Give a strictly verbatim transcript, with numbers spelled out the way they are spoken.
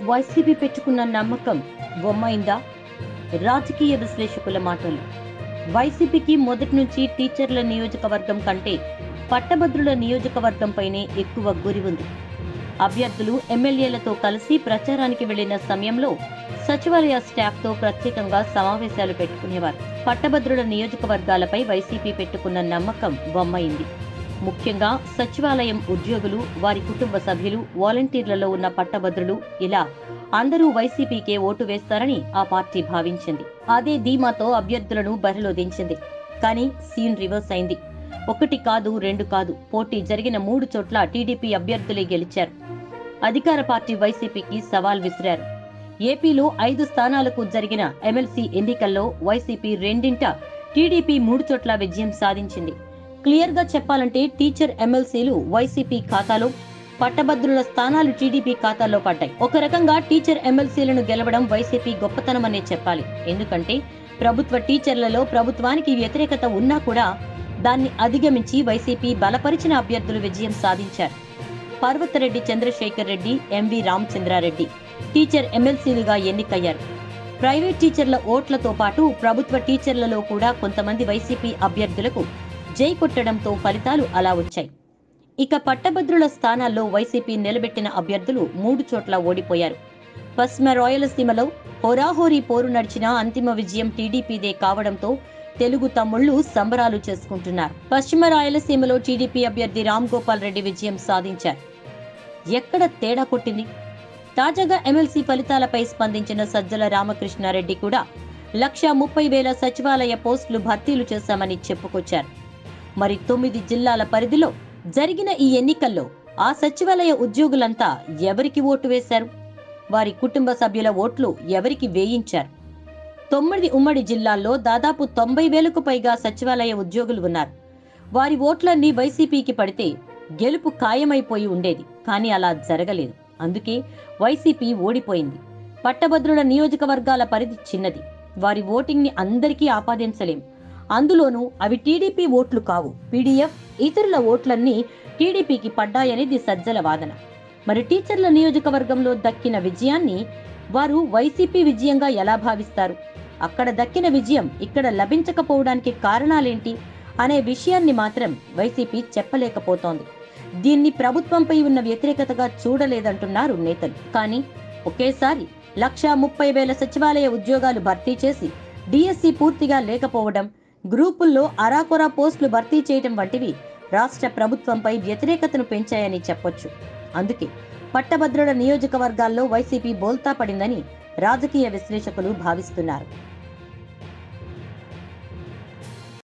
YCP పెట్టుకున్న నమ్మకం బొమ్మైందా? రాజకీయ విశ్లేషకుల మాటలు. వైసీపీకి మొదటి నుంచి టీచర్ల నియోజకవర్గం కంటే పట్టభద్రుల నియోజకవర్గంపైనే ఎక్కువ గురి ఉంది. అభ్యర్థులు ఎమ్మెల్యేలతో కలిసి ప్రచారానికి వెళ్లిన సమయంలో సచివాలయ స్టాఫ్ తో ప్రత్యేకంగా సమావేశాలు పెట్టుకునేవారు. పట్టభద్రుల నియోజకవర్గాలపై వైసీపీ పెట్టుకున్న నమ్మకం బొమ్మైంది. ముఖ్యంగా సచివాలయం ఉద్యోగులు, వారి కుటుంబ సభ్యులు, వాలంటీర్లలో ఉన్న పట్టభద్రులు, ఇలా అందరూ వైసీపీకే ఓటు వేస్తారని ఆ పార్టీ భావించింది. అదే ధీమాతో అభ్యర్థులను బరిలో దించింది. కానీ సీన్ రివర్స్ అయింది. ఒకటి కాదు, రెండు కాదు, పోటీ జరిగిన మూడు చోట్ల టీడీపీ అభ్యర్థులే గెలిచారు. అధికార పార్టీ వైసీపీకి సవాల్ విసిరారు. ఏపీలో ఐదు స్థానాలకు జరిగిన ఎమ్మెల్సీ ఎన్నికల్లో వైసీపీ రెండింట, టీడీపీ మూడు చోట్ల విజయం సాధించింది. క్లియర్ గా చెప్పాలంటే టీచర్ ఎమ్మెల్సీలు వైసీపీ ఖాతాలో, పట్టభద్రుల స్థానాలు టీడీపీ ఖాతాలో పడ్డాయి. ఒక రకంగా టీచర్ ఎమ్మెల్సీలను గెలవడం వైసీపీ గొప్పతనమనే చెప్పాలి. ఎందుకంటే ప్రభుత్వ టీచర్లలో ప్రభుత్వానికి వ్యతిరేకత ఉన్నా కూడా దాన్ని అధిగమించి వైసీపీ బలపరిచిన అభ్యర్థులు విజయం సాధించారు. పర్వతరెడ్డి చంద్రశేఖర్ రెడ్డి, ఎంవి రామచంద్రారెడ్డి టీచర్ ఎమ్మెల్సీలుగా ఎన్నికయ్యారు. ప్రైవేట్ టీచర్ల ఓట్లతో పాటు ప్రభుత్వ టీచర్లలో కూడా కొంతమంది వైసీపీ అభ్యర్థులకు జై కొట్టడంతో ఫలితాలు అలా వచ్చాయి. ఇక పట్టభద్రుల స్థానాల్లో వైసీపీ నిలబెట్టిన అభ్యర్థులు మూడు చోట్ల ఓడిపోయారు. పశ్చిమ రాయలసీమలో హోరాహోరీ పోరు నడిచిన అంతిమ విజయం టీడీపీదే కావడంతో తెలుగు తమ్ముళ్లు సంబరాలు చేసుకుంటున్నారు. పశ్చిమ రాయలసీమలో టీడీపీ అభ్యర్థి రామ్ గోపాల్ రెడ్డి విజయం సాధించారు. ఎక్కడ తేడా కొట్టింది? తాజాగా ఎమ్మెల్సీ ఫలితాలపై స్పందించిన సజ్జల రామకృష్ణారెడ్డి కూడా లక్ష ముప్పై వేల సచివాలయ పోస్టులు భర్తీలు చేశామని చెప్పుకొచ్చారు. మరి తొమ్మిది జిల్లాల పరిధిలో జరిగిన ఈ ఎన్నికల్లో ఆ సచివాలయ ఉద్యోగులంతా ఎవరికి ఓటు వేశారు? వారి కుటుంబ సభ్యుల ఓట్లు ఎవరికి వేయించారు? తొమ్మిది ఉమ్మడి జిల్లాల్లో దాదాపు తొంభై వేలకు పైగా సచివాలయ ఉద్యోగులు ఉన్నారు. వారి ఓట్లన్నీ వైసీపీకి పడితే గెలుపు ఖాయమైపోయి ఉండేది. కానీ అలా జరగలేదు. అందుకే వైసీపీ ఓడిపోయింది. పట్టభద్రుల నియోజకవర్గాల పరిధి చిన్నది. వారి ఓటింగ్ ని అందరికీ ఆపాదించలేం. అందులోనూ అవి టీడీపీ ఓట్లు కావు. పీడీఎఫ్ ఇతరుల ఓట్లన్నీ టీడీపీకి పడ్డాయనేది సజ్జల వాదన. మరి టీచర్ల నియోజకవర్గంలో దక్కిన విజయాన్ని వారు వైసీపీ విజయంగా ఎలా భావిస్తారు? అక్కడ దక్కిన విజయం ఇక్కడ లభించకపోవడానికి కారణాలేంటి అనే విషయాన్ని మాత్రం వైసీపీ చెప్పలేకపోతోంది. దీన్ని ప్రభుత్వంపై ఉన్న వ్యతిరేకతగా చూడలేదంటున్నారు నేతలు. కానీ ఒకేసారి లక్షా ముప్పై వేల సచివాలయ ఉద్యోగాలు భర్తీ చేసి డిఎస్సి పూర్తిగా లేకపోవడం, గ్రూపుల్లో అరాకొరా పోస్టులు భర్తీ చేయడం వంటివి రాష్ట్ర ప్రభుత్వంపై వ్యతిరేకతను పెంచాయని చెప్పొచ్చు. అందుకే పట్టభద్రుల నియోజకవర్గాల్లో వైసీపీ బోల్తా పడిందని రాజకీయ విశ్లేషకులు భావిస్తున్నారు.